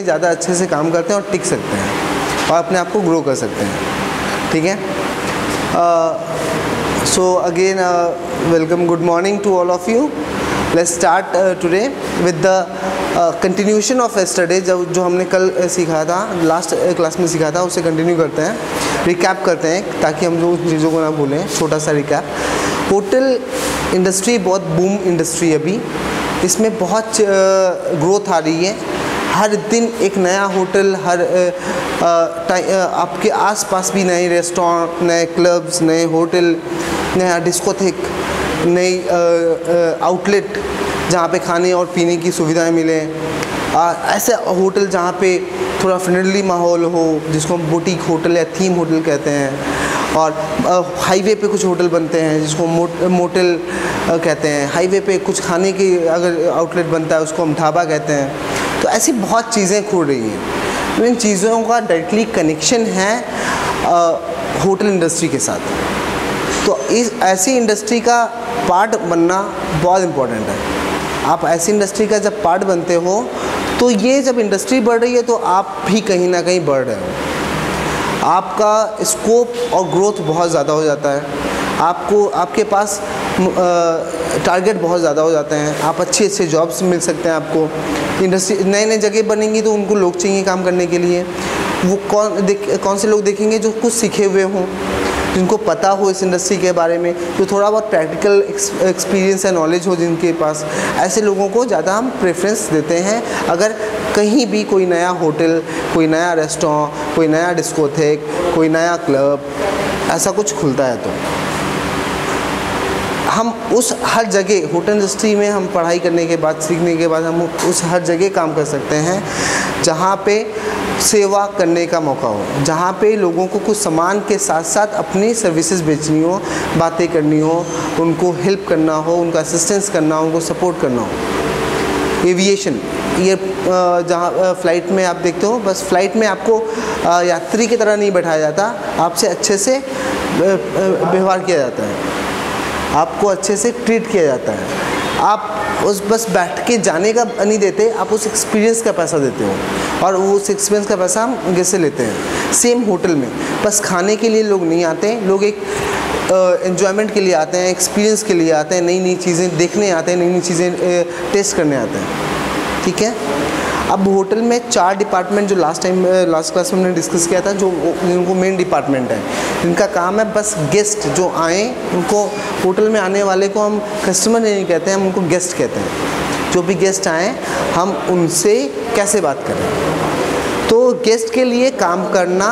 ज़्यादा अच्छे से काम करते हैं और टिक सकते हैं और अपने आप को ग्रो कर सकते हैं, ठीक है। So again welcome, good morning to all of you. Let's start today with the continuation of yesterday. जो हमने कल सीखा था, लास्ट क्लास में सीखा था, उसे कंटिन्यू करते हैं, रिकैप करते हैं ताकि हम लोग चीज़ों को ना भूलें। छोटा सा रिकैप। होटल इंडस्ट्री बहुत बूम इंडस्ट्री है अभी, इसमें बहुत ग्रोथ आ रही है। हर दिन एक नया होटल, हर आपके आसपास भी नए रेस्टोरेंट, नए क्लब्स, नए होटल, नया डिस्कोथेक, नई आउटलेट जहाँ पे खाने और पीने की सुविधाएं मिले। ऐसे होटल जहाँ पे थोड़ा फ्रेंडली माहौल हो, जिसको हम बुटीक होटल या थीम होटल कहते हैं। और हाईवे पे कुछ होटल बनते हैं जिसको मोटल कहते हैं। हाईवे पे कुछ खाने की अगर आउटलेट बनता है उसको हम ढाबा कहते हैं। तो ऐसी बहुत चीज़ें खुल रही हैं। तो इन चीज़ों का डायरेक्टली कनेक्शन है होटल इंडस्ट्री के साथ। तो इस ऐसी इंडस्ट्री का पार्ट बनना बहुत इम्पोर्टेंट है। आप ऐसी इंडस्ट्री का जब पार्ट बनते हो तो ये जब इंडस्ट्री बढ़ रही है तो आप भी कहीं ना कहीं बढ़ रहे हो। आपका स्कोप और ग्रोथ बहुत ज़्यादा हो जाता है। आपके पास टारगेट बहुत ज़्यादा हो जाते हैं। आप अच्छे जॉब्स मिल सकते हैं आपको। इंडस्ट्री नए जगह बनेंगी तो उनको लोग चाहिए काम करने के लिए। वो कौन से लोग देखेंगे? जो कुछ सीखे हुए हों, जिनको पता हो इस इंडस्ट्री के बारे में, जो थोड़ा बहुत प्रैक्टिकल एक्सपीरियंस या नॉलेज हो जिनके पास। ऐसे लोगों को ज़्यादा हम प्रेफरेंस देते हैं। अगर कहीं भी कोई नया होटल, कोई नया रेस्टोरेंट, कोई नया डिस्कोथेक, कोई नया क्लब, ऐसा कुछ खुलता है तो हम उस हर जगह होटल इंडस्ट्री में हम पढ़ाई करने के बाद, सीखने के बाद हम उस हर जगह काम कर सकते हैं जहाँ पे सेवा करने का मौका हो, जहाँ पे लोगों को कुछ सामान के साथ साथ अपनी सर्विसेज बेचनी हो, बातें करनी हो, उनको हेल्प करना हो, उनका असिस्टेंस करना हो, उनको सपोर्ट करना हो। एविएशन, ये जहाँ फ्लाइट में आप देखते हो, बस फ्लाइट में आपको यात्री की तरह नहीं बैठाया जाता, आपसे अच्छे से व्यवहार किया जाता है, आपको अच्छे से ट्रीट किया जाता है। आप उस बस बैठ के जाने का नहीं देते, आप उस एक्सपीरियंस का पैसा देते हो और उस एक्सपीरियंस का पैसा हम कैसे लेते हैं। सेम होटल में बस खाने के लिए लोग नहीं आते, लोग एक एन्जॉयमेंट के लिए आते हैं, एक्सपीरियंस के लिए आते हैं, नई नई चीज़ें देखने आते हैं, नई नई चीज़ें टेस्ट करने आते हैं, ठीक है। अब होटल में 4 डिपार्टमेंट जो लास्ट क्लास में हमने डिस्कस किया था, जो जिनको मेन डिपार्टमेंट है, इनका काम है बस गेस्ट जो आएँ उनको, होटल में आने वाले को हम कस्टमर नहीं कहते हैं, हम उनको गेस्ट कहते हैं। जो भी गेस्ट आएँ हम उनसे कैसे बात करें। तो गेस्ट के लिए काम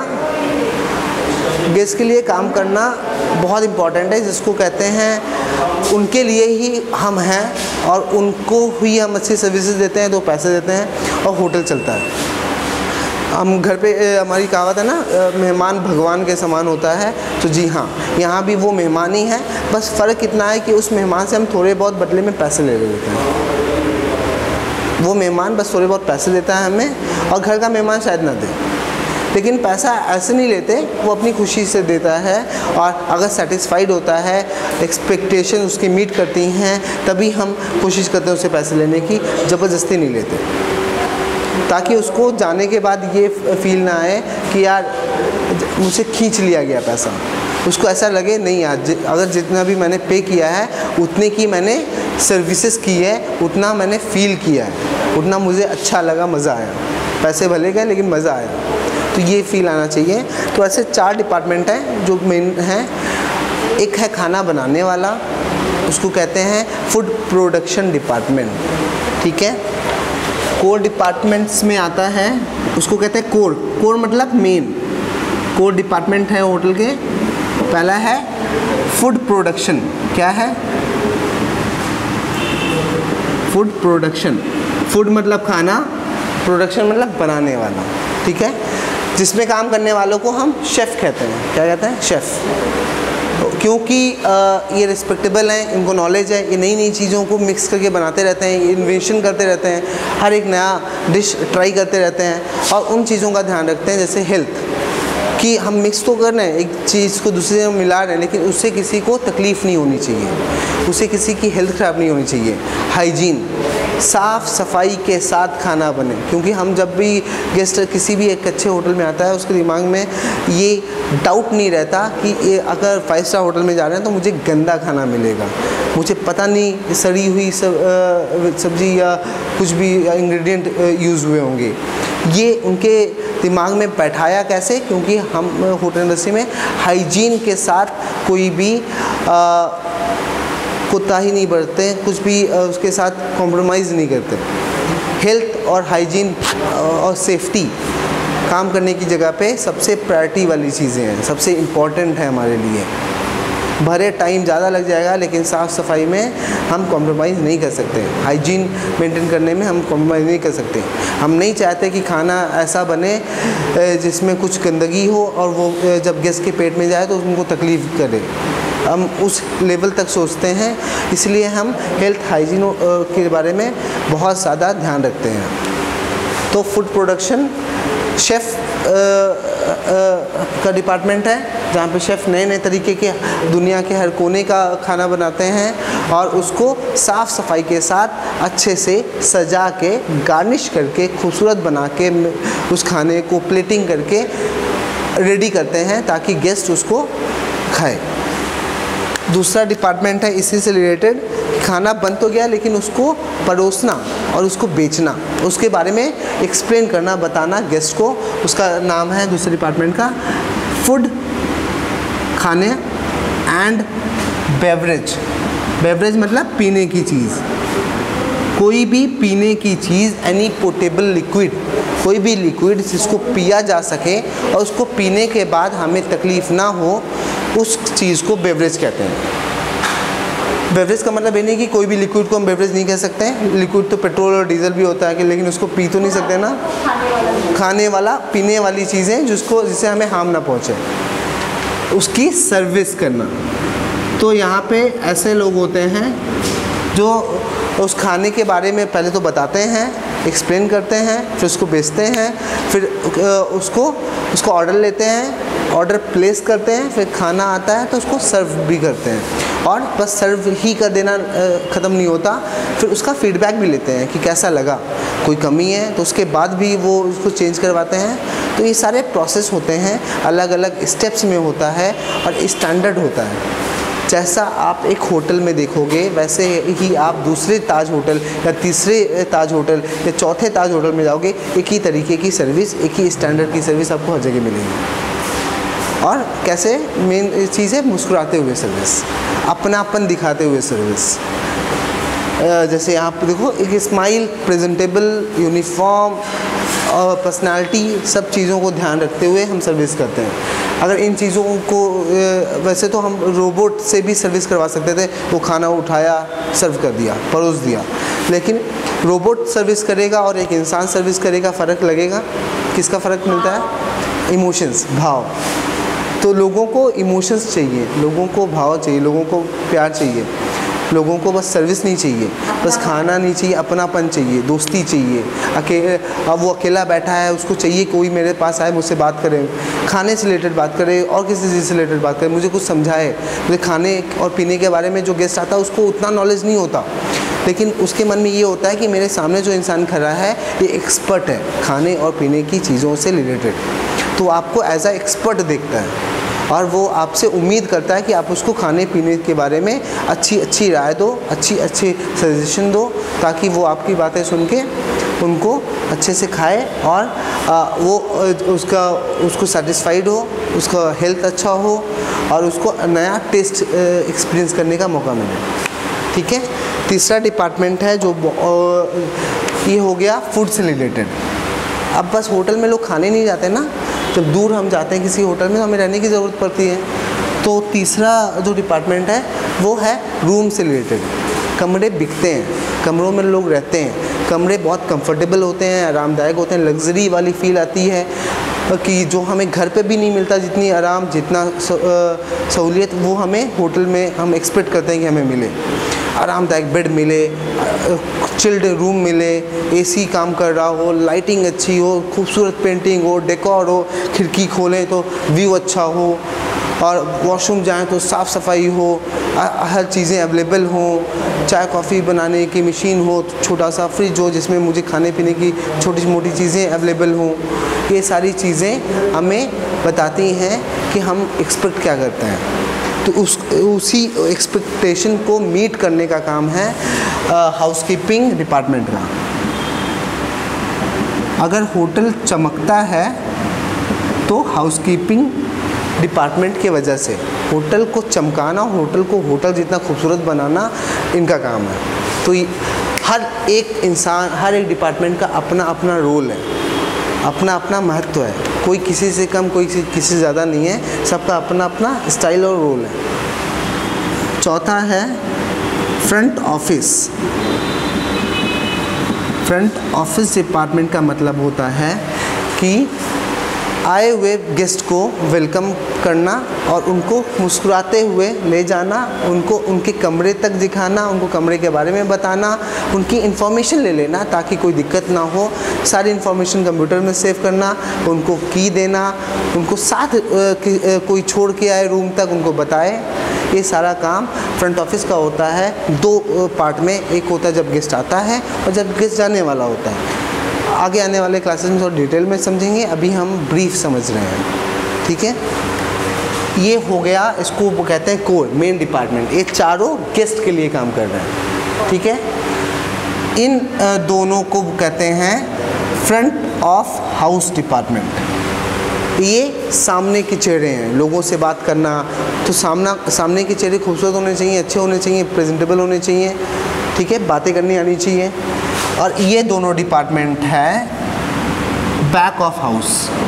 करना बहुत इम्पॉर्टेंट है, जिसको कहते हैं उनके लिए ही हम हैं और उनको ही हम अच्छी सर्विसेज देते हैं तो पैसे देते हैं और होटल चलता है। हम घर पे हमारी कहावत है ना, मेहमान भगवान के समान होता है। तो जी हाँ, यहाँ भी वो मेहमान ही है, बस फ़र्क इतना है कि उस मेहमान से हम थोड़े बहुत बदले में पैसे ले लेते हैं। वो मेहमान बस थोड़े बहुत पैसे देता है हमें, और घर का मेहमान शायद ना दे, लेकिन पैसा ऐसे नहीं लेते, वो अपनी खुशी से देता है। और अगर सेटिस्फाइड होता है, एक्सपेक्टेशन उसकी मीट करती हैं, तभी हम कोशिश करते हैं उससे पैसे लेने की, ज़बरदस्ती नहीं लेते, ताकि उसको जाने के बाद ये फील ना आए कि यार मुझसे खींच लिया गया पैसा। उसको ऐसा लगे नहीं यार, अगर जितना भी मैंने पे किया है उतने की मैंने सर्विसेज की है, उतना मैंने फ़ील किया है, उतना मुझे अच्छा लगा, मज़ा आया। पैसे भले गए लेकिन मज़ा आया, तो ये फील आना चाहिए। तो ऐसे 4 डिपार्टमेंट हैं जो मेन हैं। एक है खाना बनाने वाला, उसको कहते हैं फूड प्रोडक्शन डिपार्टमेंट, ठीक है। कोर डिपार्टमेंट्स में आता है, उसको कहते हैं कोर मतलब मेन। कोर डिपार्टमेंट है होटल के। पहला है फूड प्रोडक्शन। क्या है? Food production. फूड मतलब खाना, प्रोडक्शन मतलब बनाने वाला, ठीक है। जिसमें काम करने वालों को हम शेफ़ कहते हैं। क्या कहते हैं? शेफ़। क्योंकि ये रिस्पेक्टेबल हैं, इनको नॉलेज है, ये नई नई चीज़ों को मिक्स करके बनाते रहते हैं, इन्वेंशन करते रहते हैं, हर एक नया डिश ट्राई करते रहते हैं और उन चीज़ों का ध्यान रखते हैं। जैसे हेल्थ, कि हम मिक्स तो कर रहे हैं, एक चीज़ को दूसरे में मिला रहे हैं, लेकिन उससे किसी को तकलीफ़ नहीं होनी चाहिए, उससे किसी की हेल्थ ख़राब नहीं होनी चाहिए। हाइजीन, साफ़ सफाई के साथ खाना बने, क्योंकि हम जब भी गेस्ट किसी भी एक अच्छे होटल में आता है उसके दिमाग में ये डाउट नहीं रहता कि अगर 5 स्टार होटल में जा रहे हैं तो मुझे गंदा खाना मिलेगा, मुझे पता नहीं सड़ी हुई सब्ज़ी या कुछ भी इंग्रेडिएंट यूज़ हुए होंगे। ये उनके दिमाग में बैठाया कैसे? क्योंकि हम होटल इंडस्ट्री में हाइजीन के साथ कोई भी कोताही नहीं बरतते, कुछ भी उसके साथ कॉम्प्रोमाइज़ नहीं करते। हेल्थ और हाइजीन और सेफ्टी काम करने की जगह पे सबसे प्रायोरिटी वाली चीज़ें हैं, सबसे इम्पॉर्टेंट है हमारे लिए। भरे टाइम ज़्यादा लग जाएगा लेकिन साफ़ सफाई में हम कॉम्प्रोमाइज़ नहीं कर सकते, हाइजीन मेंटेन करने में हम कॉम्प्रोमाइज़ नहीं कर सकते। हम नहीं चाहते कि खाना ऐसा बने जिसमें कुछ गंदगी हो और वो जब गेस्ट के पेट में जाए तो उनको तकलीफ़ करे। हम उस लेवल तक सोचते हैं, इसलिए हम हेल्थ हाइजीन के बारे में बहुत ज़्यादा ध्यान रखते हैं। तो फूड प्रोडक्शन शेफ़ का डिपार्टमेंट है जहाँ पे शेफ़ नए नए तरीके के दुनिया के हर कोने का खाना बनाते हैं और उसको साफ़ सफाई के साथ अच्छे से सजा के गार्निश करके खूबसूरत बना के उस खाने को प्लेटिंग करके रेडी करते हैं ताकि गेस्ट उसको खाए। दूसरा डिपार्टमेंट है इसी से रिलेटेड, खाना बन तो गया लेकिन उसको परोसना और उसको बेचना, उसके बारे में एक्सप्लेन करना, बताना गेस्ट को, उसका नाम है दूसरे डिपार्टमेंट का फूड, खाने एंड बेवरेज। बेवरेज मतलब पीने की चीज़, कोई भी पीने की चीज़, एनी पोर्टेबल लिक्विड, कोई भी लिक्विड जिसको पिया जा सके और उसको पीने के बाद हमें तकलीफ़ ना हो, उस चीज़ को बेवरेज कहते हैं। बेवरेज का मतलब ये नहीं कि कोई भी लिक्विड को हम बेवरेज नहीं कह सकते हैं। लिक्विड तो पेट्रोल और डीजल भी होता है कि, लेकिन उसको पी तो नहीं सकते ना। खाने वाला, पीने वाली चीज़ें जिससे हमें हार्म ना पहुँचे, उसकी सर्विस करना। तो यहाँ पे ऐसे लोग होते हैं जो उस खाने के बारे में पहले तो बताते हैं, एक्सप्लेन करते हैं, फिर उसको बेचते हैं, फिर उसको ऑर्डर लेते हैं, ऑर्डर प्लेस करते हैं, फिर खाना आता है तो उसको सर्व भी करते हैं। और बस सर्व ही कर देना ख़त्म नहीं होता, फिर उसका फीडबैक भी लेते हैं कि कैसा लगा, कोई कमी है तो उसके बाद भी वो उसको चेंज करवाते हैं। तो ये सारे प्रोसेस होते हैं, अलग अलग स्टेप्स में होता है और स्टैंडर्ड होता है। जैसा आप एक होटल में देखोगे वैसे ही आप दूसरे ताज होटल या तीसरे ताज होटल या चौथे ताज होटल में जाओगे, एक ही तरीके की सर्विस, एक ही स्टैंडर्ड की सर्विस आपको हर जगह मिलेगी। और कैसे मेन चीज़ है, मुस्कुराते हुए सर्विस, अपनापन दिखाते हुए सर्विस। जैसे आप देखो, एक स्माइल, प्रेजेंटेबल, यूनिफॉर्म और पर्सनालिटी, सब चीज़ों को ध्यान रखते हुए हम सर्विस करते हैं। अगर इन चीज़ों को वैसे तो हम रोबोट से भी सर्विस करवा सकते थे, वो खाना उठाया, सर्व कर दिया, परोस दिया, लेकिन रोबोट सर्विस करेगा और एक इंसान सर्विस करेगा, फ़र्क लगेगा। किसका फ़र्क मिलता है? इमोशंस, भाव। तो लोगों को इमोशंस चाहिए, लोगों को भाव चाहिए, लोगों को प्यार चाहिए, लोगों को बस सर्विस नहीं चाहिए, बस खाना नहीं चाहिए, अपनापन चाहिए, दोस्ती चाहिए। अब वो अकेला बैठा है, उसको चाहिए कोई मेरे पास आए, मुझसे बात करे, खाने से रिलेटेड बात करे और किसी चीज़ से रिलेटेड बात करे, मुझे कुछ समझाए। मुझे खाने और पीने के बारे में जो गेस्ट आता है उसको उतना नॉलेज नहीं होता, लेकिन उसके मन में ये होता है कि मेरे सामने जो इंसान खड़ा है ये एक्सपर्ट है खाने और पीने की चीज़ों से रिलेटेड, तो आपको एज अ एक्सपर्ट देखता है और वो आपसे उम्मीद करता है कि आप उसको खाने पीने के बारे में अच्छी राय दो, अच्छी सजेशन दो, ताकि वो आपकी बातें सुन के उनको अच्छे से खाए और वो उसको सेटिस्फाइड हो, उसका हेल्थ अच्छा हो और उसको नया टेस्ट एक्सपीरियंस करने का मौका मिले। ठीक है। तीसरा डिपार्टमेंट है जो ये हो गया फूड से रिलेटेड। अब बस होटल में लोग खाने नहीं जाते ना, जब दूर हम जाते हैं किसी होटल में तो हमें रहने की ज़रूरत पड़ती है। तो तीसरा जो डिपार्टमेंट है वो है रूम से रिलेटेड। कमरे बिकते हैं, कमरों में लोग रहते हैं, कमरे बहुत कंफर्टेबल होते हैं, आरामदायक होते हैं, लग्जरी वाली फील आती है कि जो हमें घर पे भी नहीं मिलता, जितनी आराम, जितना सहूलियत वो हमें होटल में हम एक्सपेक्ट करते हैं कि हमें मिले। आरामदायक बेड मिले, चिल्ड रूम मिले, एसी काम कर रहा हो, लाइटिंग अच्छी हो, खूबसूरत पेंटिंग हो, डेकोर हो, खिड़की खोलें तो व्यू अच्छा हो और वॉशरूम जाएं तो साफ़ सफाई हो हर चीज़ें अवेलेबल हों, चाय कॉफ़ी बनाने की मशीन हो, छोटा सा फ्रिज हो जिसमें मुझे खाने पीने की छोटी मोटी चीज़ें अवेलेबल हों। ये सारी चीज़ें हमें बताती हैं कि हम एक्सपेक्ट क्या करते हैं। तो उसी एक्सपेक्टेशन को मीट करने का काम है हाउसकीपिंग डिपार्टमेंट का। अगर होटल चमकता है तो हाउसकीपिंग डिपार्टमेंट की वजह से, होटल को चमकाना, होटल को होटल जितना खूबसूरत बनाना इनका काम है। तो हर एक इंसान, हर एक डिपार्टमेंट का अपना अपना रोल है, अपना अपना महत्व है। कोई किसी से कम, कोई किसी से ज़्यादा नहीं है, सबका अपना अपना स्टाइल और रोल है। चौथा है front office. Front office department का मतलब होता है कि आए हुए गेस्ट को वेलकम करना और उनको मुस्कुराते हुए ले जाना, उनको उनके कमरे तक दिखाना, उनको कमरे के बारे में बताना, उनकी इन्फॉर्मेशन ले लेना ताकि कोई दिक्कत ना हो, सारी इन्फॉर्मेशन कंप्यूटर में सेव करना, उनको की देना, उनको साथ कोई छोड़ के आए रूम तक उनको बताए। ये सारा काम फ्रंट ऑफिस का होता है। दो पार्ट में, एक होता है जब गेस्ट आता है और जब गेस्ट जाने वाला होता है। आगे आने वाले क्लासेस में थोड़ा डिटेल में समझेंगे, अभी हम ब्रीफ समझ रहे हैं, ठीक है। ये हो गया, इसको वो कहते हैं कोर, मेन डिपार्टमेंट। ये चारों गेस्ट के लिए काम कर रहे हैं, ठीक है। इन दोनों को कहते हैं फ्रंट ऑफ हाउस डिपार्टमेंट। ये सामने के चेहरे हैं, लोगों से बात करना, तो सामने के चेहरे खूबसूरत होने चाहिए, अच्छे होने चाहिए, प्रेजेंटेबल होने चाहिए, ठीक है, बातें करनी आनी चाहिए। और ये दोनों डिपार्टमेंट है बैक ऑफ हाउस,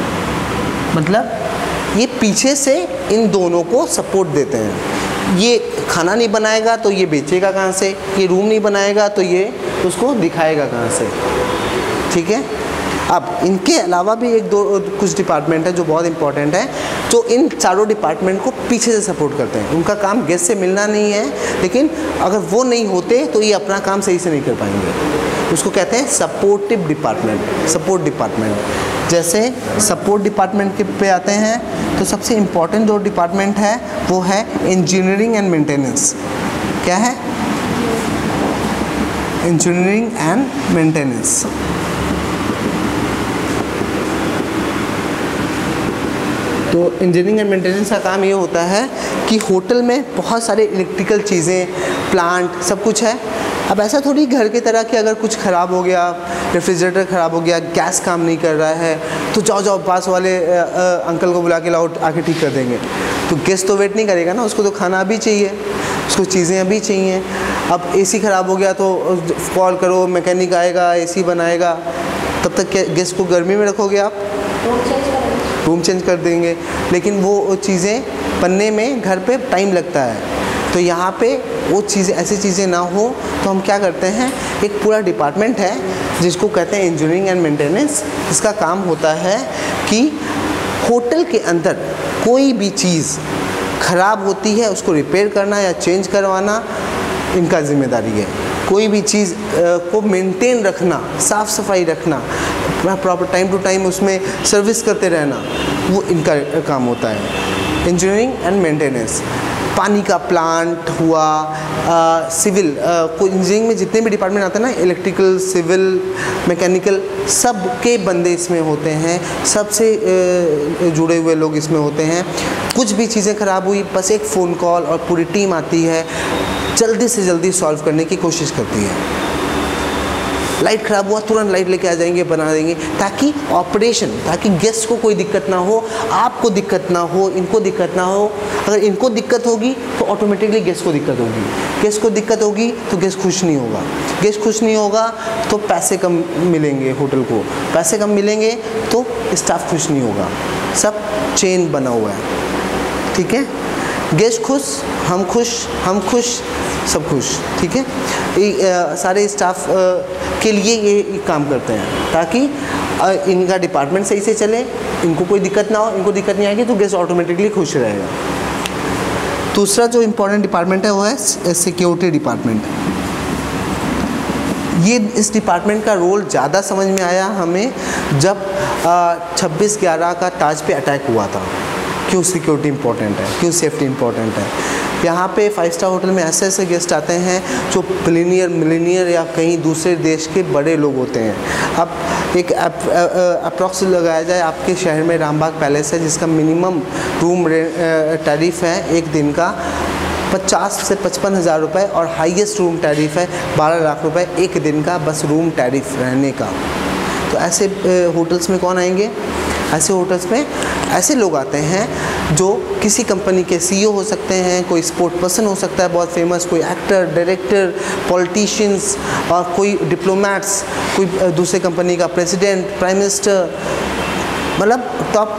मतलब ये पीछे से इन दोनों को सपोर्ट देते हैं। ये खाना नहीं बनाएगा तो ये बेचेगा कहाँ से, ये रूम नहीं बनाएगा तो ये उसको दिखाएगा कहाँ से, ठीक है। अब इनके अलावा भी एक दो कुछ डिपार्टमेंट है जो बहुत इंपॉर्टेंट है, जो इन चारों डिपार्टमेंट को पीछे से सपोर्ट करते हैं। उनका काम गेस्ट से मिलना नहीं है, लेकिन अगर वो नहीं होते तो ये अपना काम सही से नहीं कर पाएंगे। उसको कहते हैं सपोर्टिव डिपार्टमेंट, सपोर्ट डिपार्टमेंट। जैसे सपोर्ट डिपार्टमेंट के पे आते हैं तो सबसे इम्पॉर्टेंट जो डिपार्टमेंट है वो है इंजीनियरिंग एंड मेंटेनेंस। क्या है? Engineering and maintenance. तो इंजीनियरिंग एंड मेंटेनेंस का काम ये होता है कि होटल में बहुत सारे इलेक्ट्रिकल चीज़ें, प्लांट, सब कुछ है। अब ऐसा थोड़ी घर की तरह कि अगर कुछ ख़राब हो गया, रेफ्रिजरेटर ख़राब हो गया, गैस काम नहीं कर रहा है, तो जाओ पास वाले अंकल को बुला के लाओ, आके ठीक कर देंगे। तो गेस्ट तो वेट नहीं करेगा ना, उसको तो खाना अभी चाहिए, उसको चीज़ें अभी चाहिए। अब एसी ख़राब हो गया तो कॉल करो, मैकेनिक आएगा, एसी बनाएगा, तब तक गेस्ट को गर्मी में रखोगे आप? रूम चेंज कर देंगे। लेकिन वो चीज़ें बनने में घर पे टाइम लगता है, तो यहाँ पे वो चीज़ें, ऐसी चीज़ें ना हो तो हम क्या करते हैं, एक पूरा डिपार्टमेंट है जिसको कहते हैं इंजीनियरिंग एंड मेंटेनेंस। इसका काम होता है कि होटल के अंदर कोई भी चीज़ ख़राब होती है उसको रिपेयर करना या चेंज करवाना इनका जिम्मेदारी है। कोई भी चीज़ को मेंटेन रखना, साफ़ सफाई रखना, प्रॉपर टाइम टू टाइम उसमें सर्विस करते रहना, वो इनका काम होता है, इंजीनियरिंग एंड मेंटेनेंस। पानी का प्लांट हुआ, सिविल, कोई इंजीनियरिंग में जितने भी डिपार्टमेंट आते हैं ना, इलेक्ट्रिकल, सिविल, मैकेनिकल, सब के बंदे इसमें होते हैं, सबसे जुड़े हुए लोग इसमें होते हैं। कुछ भी चीज़ें ख़राब हुई, बस एक फ़ोन कॉल और पूरी टीम आती है, जल्दी से जल्दी सॉल्व करने की कोशिश करती है। लाइट ख़राब हुआ, तुरंत लाइट लेके आ जाएंगे, बना देंगे, ताकि ऑपरेशन, ताकि गेस्ट को कोई दिक्कत ना हो, आपको दिक्कत ना हो, इनको दिक्कत ना हो। अगर इनको दिक्कत होगी तो ऑटोमेटिकली गेस्ट को दिक्कत होगी, गेस्ट को दिक्कत होगी तो गेस्ट खुश नहीं होगा, गेस्ट खुश नहीं होगा तो पैसे कम मिलेंगे होटल को, पैसे कम मिलेंगे तो स्टाफ खुश नहीं होगा। सब चेन बना हुआ है, ठीक है। गेस्ट खुश, हम खुश, हम खुश, सब खुश, ठीक है। सारे स्टाफ के लिए ये काम करते हैं ताकि इनका डिपार्टमेंट सही से चले, इनको कोई दिक्कत ना हो, इनको दिक्कत नहीं आएगी तो गेस्ट ऑटोमेटिकली खुश रहेगा। दूसरा जो इम्पोर्टेंट डिपार्टमेंट है वो है सिक्योरिटी डिपार्टमेंट। ये इस डिपार्टमेंट का रोल ज़्यादा समझ में आया हमें जब 26/11 का ताज पे अटैक हुआ था। क्यों सिक्योरिटी इंपॉर्टेंट है, क्यों सेफ्टी इंपॉर्टेंट है? यहाँ पे 5 स्टार होटल में ऐसे ऐसे गेस्ट आते हैं जो मिलीनियर या कहीं दूसरे देश के बड़े लोग होते हैं। अब एक अप्रॉक्स लगाया जाए, आपके शहर में रामबाग पैलेस है जिसका मिनिमम रूम टैरिफ है एक दिन का 50 से 55 हज़ार रुपये और हाईएस्ट रूम टैरिफ है 12 लाख रुपए एक दिन का बस रूम टैरिफ रहने का। तो ऐसे होटल्स में कौन आएंगे? ऐसे होटल्स में ऐसे लोग आते हैं जो किसी कंपनी के सीईओ हो सकते हैं, कोई स्पोर्ट पर्सन हो सकता है बहुत फेमस, कोई एक्टर, डायरेक्टर, पॉलिटिशियंस और कोई डिप्लोमैट्स, कोई दूसरे कंपनी का प्रेसिडेंट, प्राइम मिनिस्टर, मतलब टॉप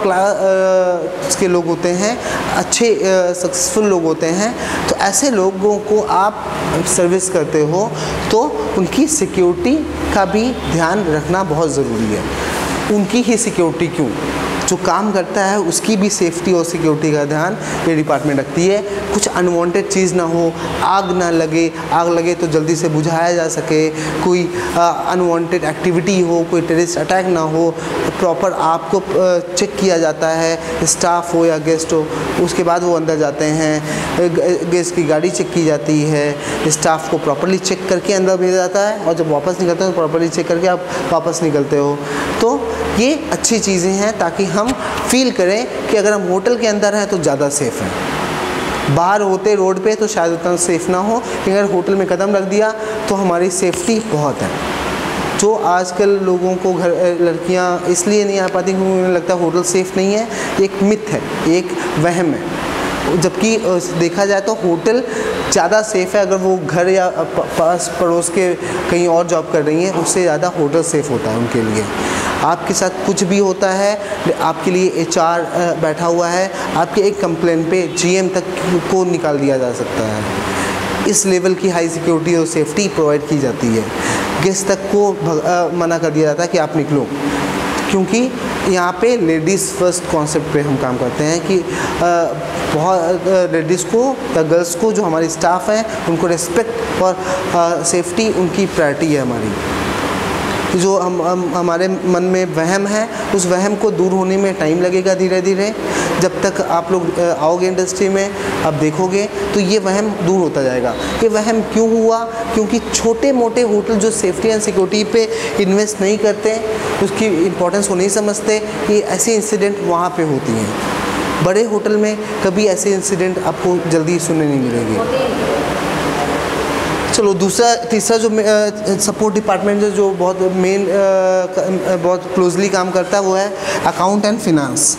क्लास के लोग होते हैं, अच्छे सक्सेसफुल लोग होते हैं। तो ऐसे लोगों को आप सर्विस करते हो तो उनकी सिक्योरिटी का भी ध्यान रखना बहुत ज़रूरी है। उनकी ही सिक्योरिटी क्यों, जो काम करता है उसकी भी सेफ्टी और सिक्योरिटी का ध्यान ये डिपार्टमेंट रखती है। कुछ अनवांटेड चीज़ ना हो, आग ना लगे, आग लगे तो जल्दी से बुझाया जा सके, कोई अनवांटेड एक्टिविटी हो, कोई टेररिस्ट अटैक ना हो, प्रॉपर आपको चेक किया जाता है, स्टाफ हो या गेस्ट हो, उसके बाद वो अंदर जाते हैं, गेस्ट की गाड़ी चेक की जाती है, स्टाफ को प्रॉपरली चेक करके अंदर भेजा जाता है और जब वापस निकलते हो तो प्रॉपरली चेक करके आप वापस निकलते हो। तो ये अच्छी चीज़ें हैं ताकि हम फील करें कि अगर हम होटल के अंदर हैं तो ज़्यादा सेफ़ हैं। बाहर होते रोड पे तो शायद उतना सेफ़ ना हो, लेकिन अगर होटल में कदम रख दिया तो हमारी सेफ्टी बहुत है। जो आजकल लोगों को घर लड़कियां इसलिए नहीं आ पाती क्योंकि उन्हें लगता है होटल सेफ़ नहीं है, एक मिथ है, एक वहम है। जबकि देखा जाए तो होटल ज़्यादा सेफ़ है। अगर वो घर या पास पड़ोस के कहीं और जॉब कर रही हैं उससे ज़्यादा होटल सेफ़ होता है उनके लिए। आपके साथ कुछ भी होता है, आपके लिए एचआर बैठा हुआ है, आपके एक कंप्लेन पे जीएम तक को निकाल दिया जा सकता है। इस लेवल की हाई सिक्योरिटी और सेफ्टी प्रोवाइड की जाती है। गेस्ट तक को मना कर दिया जाता है कि आप निकलो, क्योंकि यहाँ पे लेडीज़ फर्स्ट कॉन्सेप्ट पे हम काम करते हैं कि बहुत लेडीज़ को या गर्ल्स को, जो हमारी स्टाफ हैं उनको रिस्पेक्ट और सेफ्टी उनकी प्रायोरिटी है हमारी। जो हमारे मन में वहम है उस वहम को दूर होने में टाइम लगेगा धीरे धीरे। जब तक आप लोग आओगे इंडस्ट्री में, आप देखोगे तो ये वहम दूर होता जाएगा। ये वहम क्यों हुआ? क्योंकि छोटे मोटे होटल जो सेफ्टी एंड सिक्योरिटी पे इन्वेस्ट नहीं करते, उसकी इम्पोर्टेंस को नहीं समझते, ये ऐसे इंसिडेंट वहाँ पे होती हैं। बड़े होटल में कभी ऐसे इंसिडेंट आपको जल्दी सुनने नहीं मिलेंगे। चलो तीसरा जो सपोर्ट डिपार्टमेंट जो बहुत मेन बहुत क्लोजली काम करता है वो है अकाउंट एंड फिनांस।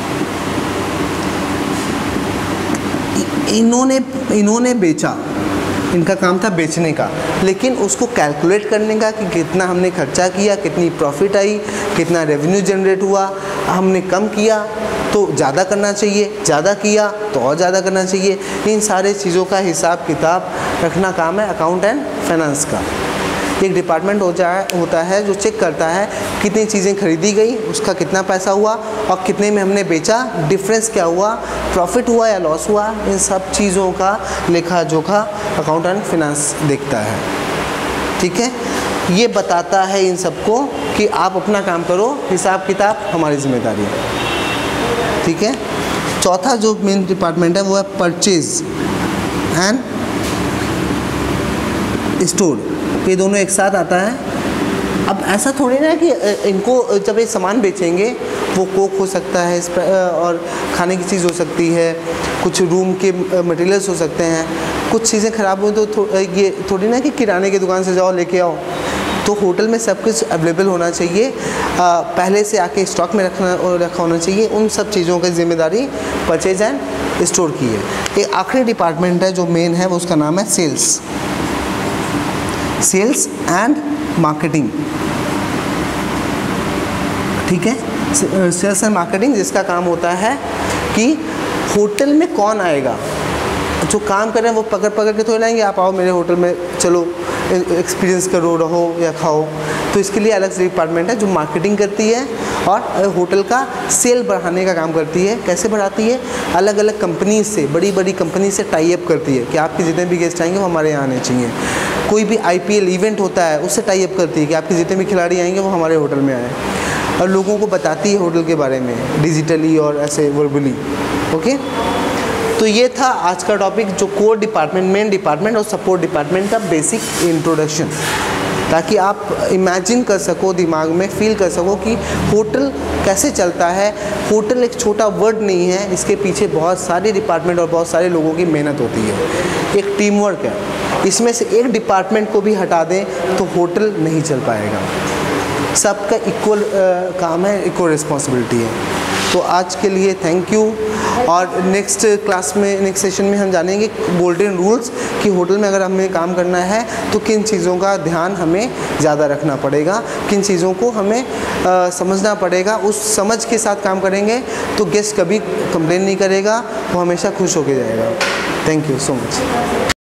इन्होंने बेचा, इनका काम था बेचने का, लेकिन उसको कैलकुलेट करने का कि कितना हमने खर्चा किया, कितनी प्रॉफिट आई, कितना रेवेन्यू जनरेट हुआ, हमने कम किया तो ज़्यादा करना चाहिए, ज़्यादा किया तो और ज़्यादा करना चाहिए। इन सारे चीज़ों का हिसाब किताब रखना काम है अकाउंट एंड फाइनेंस का। एक डिपार्टमेंट होता है जो चेक करता है कितनी चीज़ें खरीदी गई, उसका कितना पैसा हुआ और कितने में हमने बेचा, डिफरेंस क्या हुआ, प्रॉफिट हुआ या लॉस हुआ। इन सब चीज़ों का लेखा जोखा अकाउंट एंड फाइनेंस देखता है। ठीक है, ये बताता है इन सबको कि आप अपना काम करो, हिसाब किताब हमारी जिम्मेदारी है। ठीक है, चौथा जो मेन डिपार्टमेंट है वो है परचेज एंड स्टोर। ये दोनों एक साथ आता है। अब ऐसा थोड़ी ना कि इनको जब ये सामान बेचेंगे, वो कोक हो सकता है और खाने की चीज़ हो सकती है, कुछ रूम के मटेरियल्स हो सकते हैं, कुछ चीज़ें ख़राब हो तो ये थोड़ी ना कि किराने की दुकान से जाओ लेके आओ। तो होटल में सब कुछ अवेलेबल होना चाहिए, पहले से आके स्टॉक में रखा होना चाहिए। उन सब चीज़ों की जिम्मेदारी परचेज एंड स्टोर की है। एक आखिरी डिपार्टमेंट है जो मेन है, वो उसका नाम है सेल्स एंड मार्केटिंग। ठीक है, सेल्स एंड मार्केटिंग जिसका काम होता है कि होटल में कौन आएगा, जो काम कर रहे हैं वो पकड़ के थोड़ी लाएंगे, आप आओ मेरे होटल में, चलो एक्सपीरियंस करो, रहो या खाओ। तो इसके लिए अलग से डिपार्टमेंट है जो मार्केटिंग करती है और होटल का सेल बढ़ाने का काम करती है। कैसे बढ़ाती है? अलग अलग कंपनी से, बड़ी बड़ी कंपनी से टाई अप करती है कि आपके जितने भी गेस्ट आएंगे वो हमारे यहाँ आने चाहिए। कोई भी IPL इवेंट होता है उससे टाई अप करती है कि आपके जितने भी खिलाड़ी आएंगे वो हमारे होटल में आए, और लोगों को बताती है होटल के बारे में डिजिटली और ऐसे वर्बली। ओके, तो ये था आज का टॉपिक, जो कोर डिपार्टमेंट, मेन डिपार्टमेंट और सपोर्ट डिपार्टमेंट का बेसिक इंट्रोडक्शन, ताकि आप इमेजिन कर सको, दिमाग में फील कर सको कि होटल कैसे चलता है। होटल एक छोटा वर्ड नहीं है, इसके पीछे बहुत सारे डिपार्टमेंट और बहुत सारे लोगों की मेहनत होती है, एक टीम वर्क है। इसमें से एक डिपार्टमेंट को भी हटा दें तो होटल नहीं चल पाएगा। सबका इक्वल काम है, इक्वल रिस्पॉन्सिबिलिटी है। तो आज के लिए थैंक यू, और नेक्स्ट क्लास में, नेक्स्ट सेशन में हम जानेंगे गोल्डन रूल्स कि होटल में अगर हमें काम करना है तो किन चीज़ों का ध्यान हमें ज़्यादा रखना पड़ेगा, किन चीज़ों को हमें समझना पड़ेगा। उस समझ के साथ काम करेंगे तो गेस्ट कभी कंप्लेन नहीं करेगा, वो हमेशा खुश होकर जाएगा। Thank you so much.